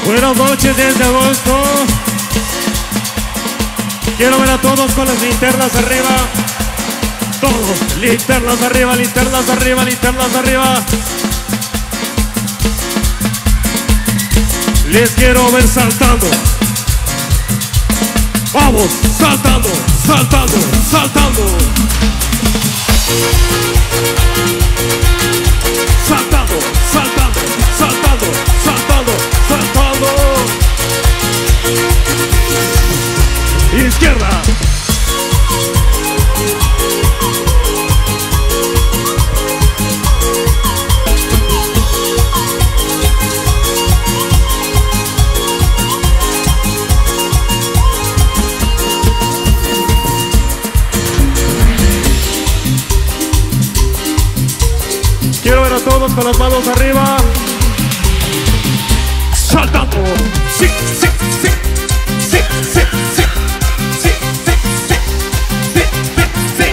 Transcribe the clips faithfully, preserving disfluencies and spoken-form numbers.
Buenas noches desde agosto. Quiero ver a todos con las linternas arriba. Todos, linternas arriba, linternas arriba, linternas arriba. Les quiero ver saltando. Vamos, saltando, saltando, saltando. Saltando, saltando, saltando, saltando, saltando. Izquierda. Quiero ver a todos con las manos arriba. Saltando. Sí, sí, sí. Sí, sí, sí. Sí, sí, sí. Sí, sí, sí.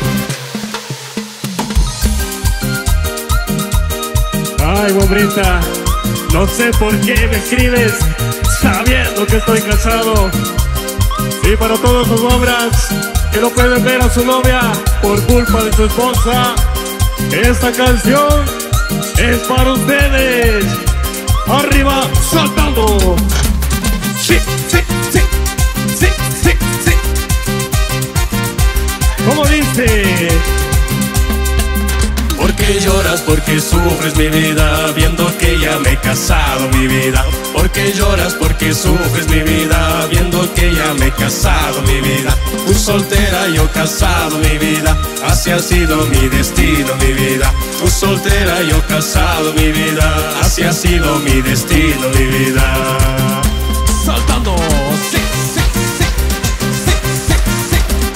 Ay, Wambrita, no sé por qué me escribes sabiendo que estoy casado. Y para todos los hombres que no pueden ver a su novia por culpa de su esposa, esta canción es para ustedes. Arriba, saltando. Sí, sí, sí. Sí, sí, sí. ¿Cómo dice? ¿Por qué lloras? ¿Por qué sufres, mi vida? Viendo que ya me he casado, mi vida. ¿Por qué lloras? ¿Por qué sufres, mi vida? Viendo que ya me he casado, mi vida. Tú soltera, yo casado, mi vida. Así ha sido mi destino, mi vida. Tú soltera, yo casado, mi vida. Así ha sido mi destino, mi vida. Saltando. Sí, sí, sí. Sí, sí, sí.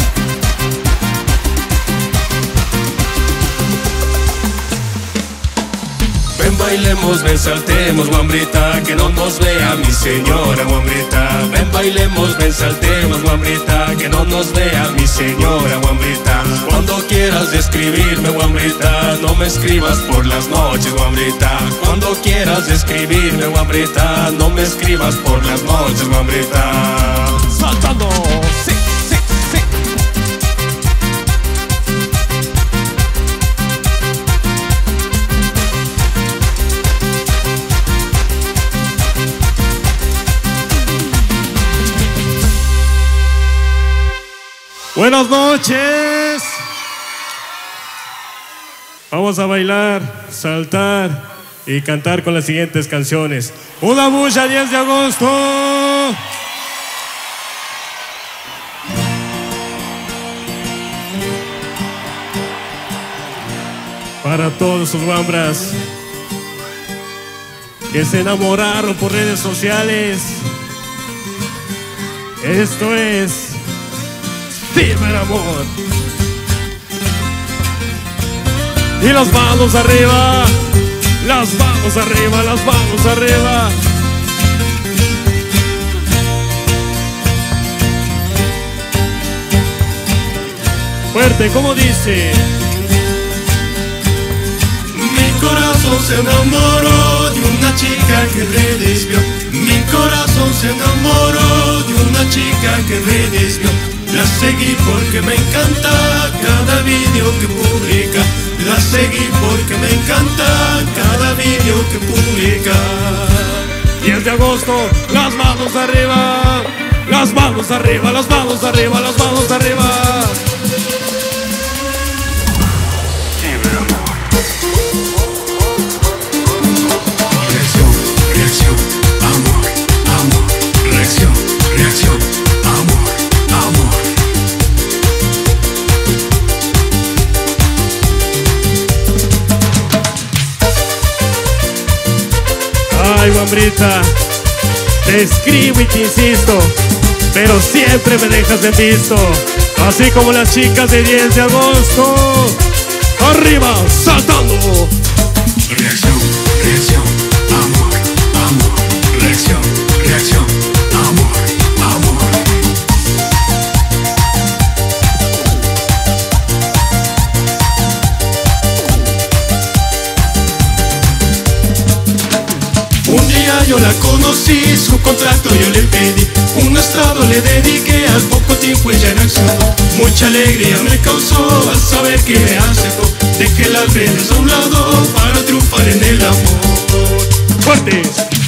Ven bailemos, ven saltemos, Wambrita, que no nos vea mi señora, Wambrita. Ven bailemos, ven saltemos, Wambrita, que no nos vea mi señora, Wambrita. Cuando quieras escribirme, Wambrita, no me escribas por las noches, Wambrita. Cuando quieras escribirme, Wambrita, no me escribas por las noches, Wambrita. Saltando. Sí, sí, sí. Buenas noches. Vamos a bailar, saltar y cantar con las siguientes canciones. Una bulla, diez de agosto. Para todos sus guambras que se enamoraron por redes sociales. Esto es Ciber Amor. Y las manos arriba, las manos arriba, las manos arriba. Fuerte, ¿cómo dice? Mi corazón se enamoró de una chica que redes vio. Mi corazón se enamoró de una chica que redes vio. La seguí porque me encanta cada vídeo que publica. La seguí porque me encanta cada vídeo que publica. diez de agosto, las manos arriba, las manos arriba, las manos arriba, las manos arriba. Reacción, reacción, amor, amor. Reacción, reacción, amor, amor. Ay, Wambrita, te escribo y te insisto, pero siempre me dejas en visto. Así como las chicas de diez de agosto. Arriba, saltando. Reacción, reacción, amor, amor. Reacción, reacción, amor, amor. Un día yo la conocí, su contrato yo le pedí, un estrado le dediqué, al poco tiempo ella en acción. Mucha alegría me causó al saber que me aceptó. Dejé las redes a un lado para triunfar en el amor. ¡Fuerte!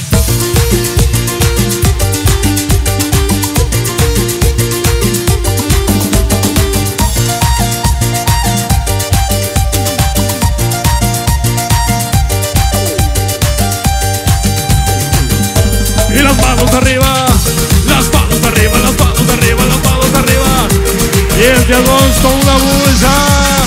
Y las manos arriba, las manos arriba, las manos arriba, las manos arriba. diez de agosto, una bulla.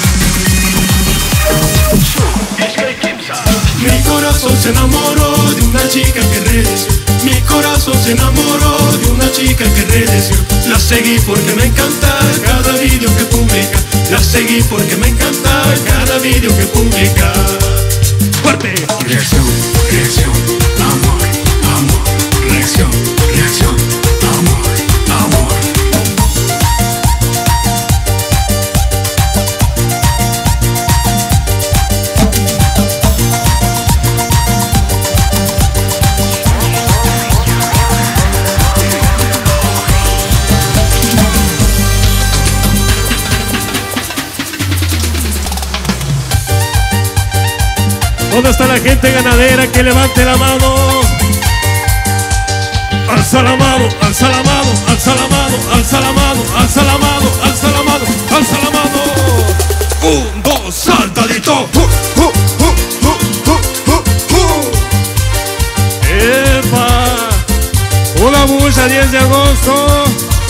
Mi corazón se enamoró de una chica que redeció. Mi corazón se enamoró de una chica que redeció. La seguí porque me encanta cada vídeo que publica. La seguí porque me encanta cada vídeo que publica. ¡Fuerte! Reacción, reacción, amor, amor. Reacción, reacción, amor, amor. ¿Dónde está la gente ganadera? Que levante la mano. Alza la mano, alza la mano, alza la mano, alza la mano, alza la mano, alza la mano, alza la mano. Un, dos, saltadito. Uh, uh, uh, uh, uh, uh, uh. ¡Epa! Una bulla, diez de agosto.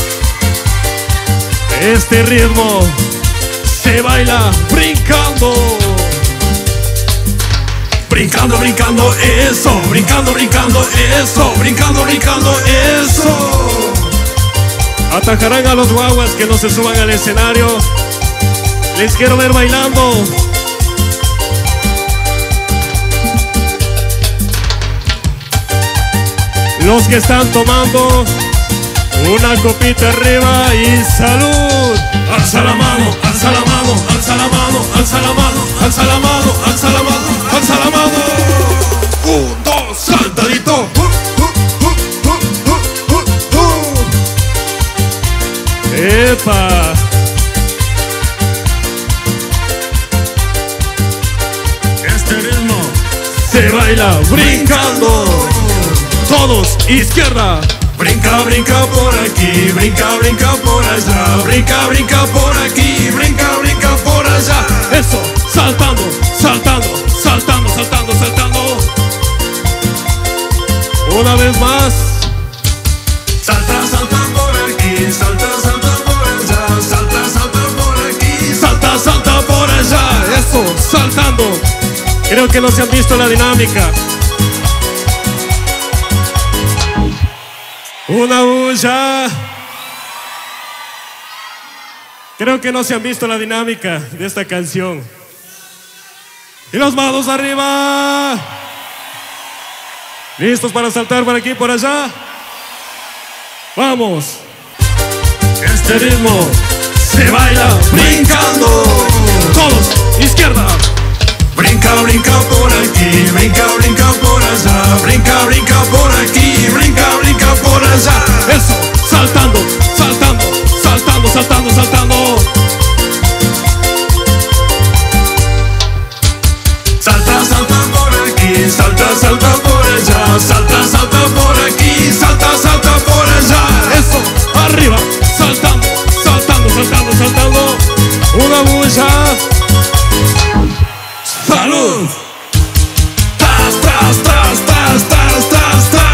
Este ritmo se baila brincando. Brincando, brincando, eso, brincando, brincando, eso, brincando, brincando, eso. Atajarán a los guaguas que no se suban al escenario. Les quiero ver bailando. Los que están tomando una copita arriba y salud. Alza la mano, alza la mano, alza la mano, alza la mano, alza la mano, alza la mano, alza la mano. Un, dos, saltadito. Uh, uh, uh, uh, uh, uh. ¡Epa! Este ritmo se baila brincando. Todos, izquierda. Brinca, brinca por aquí, brinca, brinca por allá, brinca, brinca por aquí, brinca, brinca por allá. Eso, saltando, saltando, saltando, saltando, saltando. Una vez más. Salta, salta por aquí, salta, salta por allá, salta, salta por aquí, salta, salta por allá. Eso, saltando. Creo que no se han visto la dinámica. Una bulla. Creo que no se han visto la dinámica de esta canción. Y las manos arriba. ¿Listos para saltar por aquí y por allá? Vamos. Este ritmo se baila brincando. Todos, izquierda. Brinca, brinca por aquí, brinca, brinca por allá, brinca, brinca por aquí, brinca, brinca por allá. Eso, saltando, saltando, saltando, saltando, saltando. Salta, salta por aquí, salta, salta por allá, salta, salta por aquí, salta, salta por allá. Eso, arriba, saltando, saltando, saltando, saltando. Una bulla. ¡Salud! ¡Tras, tras, tras, tras, tras, tras, tras!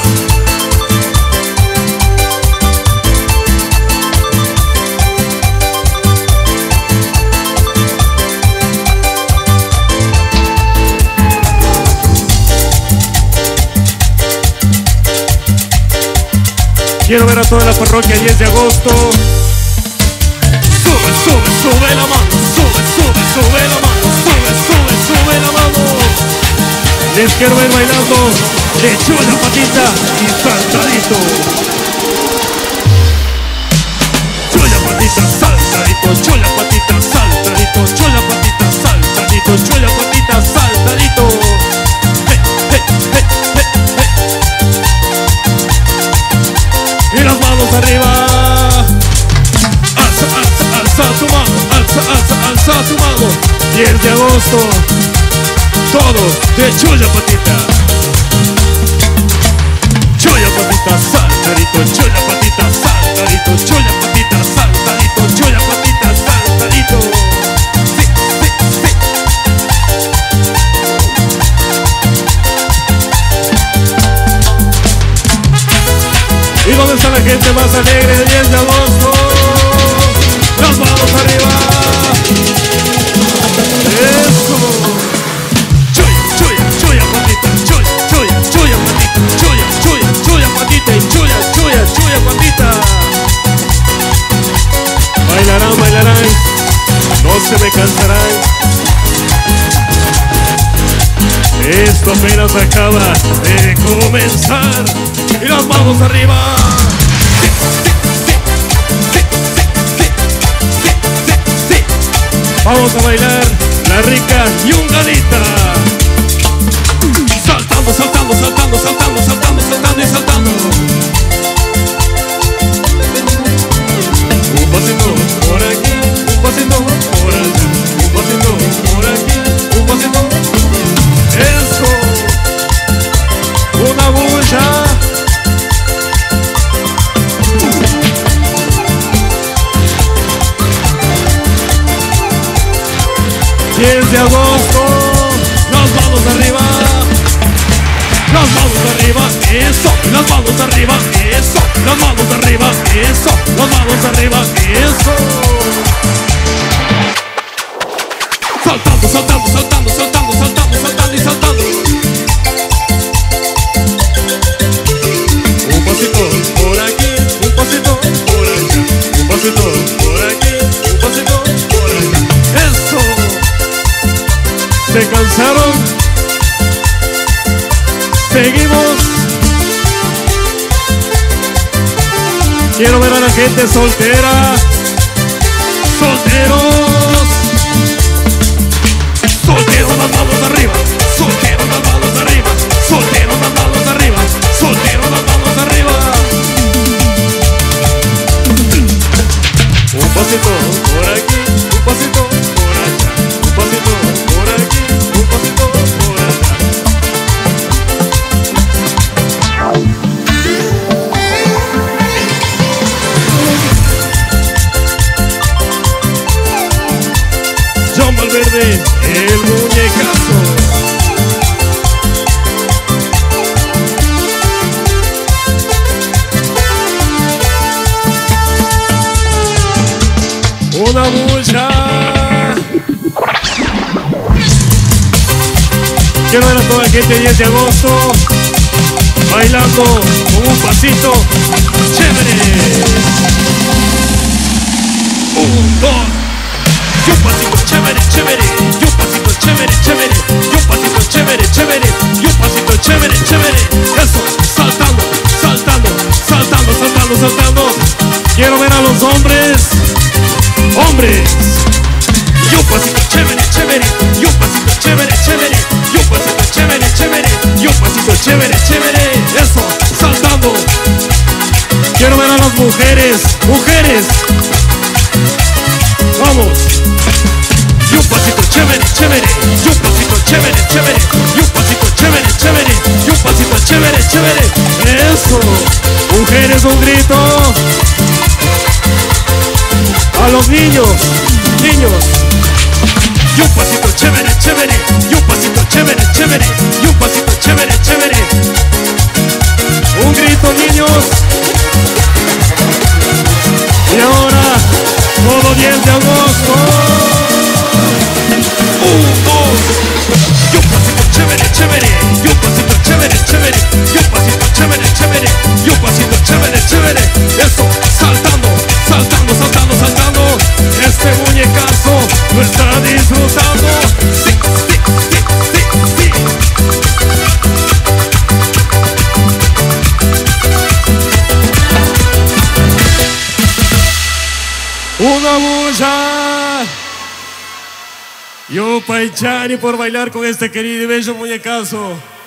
Quiero ver a toda la parroquia diez de agosto. Sube, sube, sube la mano, sube, sube, sube la mano, sube, sube, sube la mano. Les quiero ver bailando. Le echo la patita y saltadito. Echo la patita, saltadito, echo la patita, saltadito, echo la patita, saltadito, echo la patita, saltadito. Hey, hey, hey, hey, hey. diez de agosto, todos de Chuya Patita. Chuya Patita, saltadito, Chuya Patita, saltadito, Chuya Patita, saltadito, Chuya Patita, saltadito. Sí, sí, sí. ¿Y dónde está la gente más alegre del diez de agosto? ¡Nos vamos arriba! ¡Eso! Chuya, chuya, chuya patita, chuya, chuya, chuya patita, chuya, chuya, chuya patita y chuya, chuya, chuya patita. Bailarán, bailarán, no se me cansarán. Esto apenas acaba de comenzar y nos vamos arriba. Vamos a bailar la rica yungadita. Saltando, saltando, saltando, saltando, saltando, saltando y saltando. Un pasito por aquí, un pasito por allá, un pasito por aquí, un pasito. Eso, una bulla. diez de agosto, nos vamos arriba, nos vamos arriba, eso, nos vamos arriba, eso, nos vamos arriba, eso, nos vamos arriba, eso. Saltando, saltando, saltando, saltando, saltando, saltando y saltando. Un pasito por aquí, un pasito por allá, un pasito por aquí, un pasito por allá. Eso. ¿Se cansaron? Seguimos. Quiero ver a la gente soltera. Solteros. Solteros, las manos arriba. Solteros, las manos arriba. Solteros, las manos arriba. Solteros, las manos arriba. Un pasito por aquí, un pasito por allá, un pasito por aquí, un pasito por allá. John Valverde, el muñecazo. Una bulla. Quiero ver a toda la gente diez de agosto bailando con un pasito chévere. Un, dos. Y un pasito chévere, chévere. Y un pasito chévere, chévere. Y un pasito chévere, chévere. Y un pasito chévere, chévere. Eso, saltando, saltando, saltando, saltando, saltando. Quiero ver a los hombres. Hombres. Y un pasito chévere, chévere. Y un pasito chévere, chévere. Y un pasito chévere, chévere. Y un pasito chévere, chévere. Eso, saltando. Quiero ver a las mujeres. Mujeres. Vamos. Y un pasito chévere, chévere. Y un pasito chévere, chévere. Y un pasito chévere, chévere. Y un pasito chévere, chévere. Eso. Mujeres, un grito. A los niños, niños. Y un pasito chévere, chévere. Y un pasito chévere, chévere. Y un pasito chévere, chévere. Un grito, niños. Y ahora, todo diez de agosto. Un, dos. Y un pasito chévere, chévere. Y un pasito chévere, chévere. Y un pasito chévere, chévere. Y un pasito chévere, chévere. Eso, saltando, saltando, saltando, saltando. Este muñecazo lo está disfrutando. Sí, sí, sí, sí, sí. Una bulla. Yo Paichani por bailar con este querido y bello muñecazo.